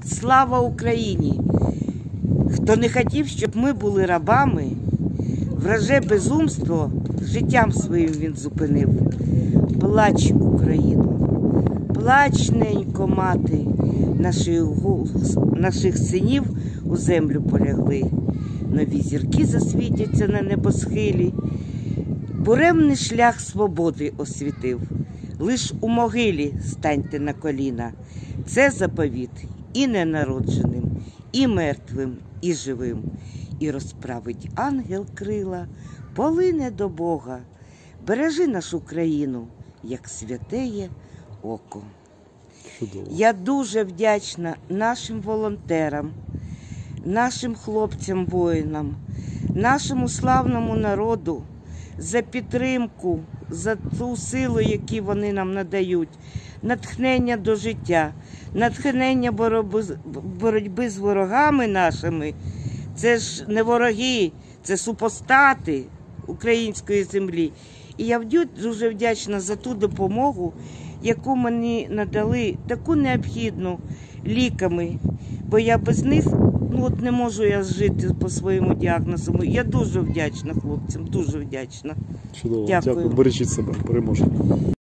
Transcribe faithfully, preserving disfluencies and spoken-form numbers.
Слава Україні! Хто не хотів, щоб ми були рабами, враже безумство життям своїм він зупинив. Плач, Україно, плач, ненько, мати, наших, наших синів у землю полягли. Нові зірки засвітяться на небосхилі, буремний шлях свободи освітив. Лиш у могилі станьте на коліна. Це заповіт і ненародженим, і мертвим, і живим. І розправить ангел крила, полине до Бога. Бережи нашу країну, як святеє око. Чудово. Я дуже вдячна нашим волонтерам, нашим хлопцям-воїнам, нашому славному народу за підтримку, за ту силу, яку вони нам надають, натхнення до життя, натхнення боротьби з ворогами нашими. Це ж не вороги, це супостати української землі. І я дуже вдячна за ту допомогу, яку мені надали, таку необхідну, ліками. Бо я без них, ну от не можу я жити по своєму діагнозу. Я дуже вдячна хлопцям, дуже вдячна. Чудово. Дякую. Дякую. Бережіть себе. Переможемо.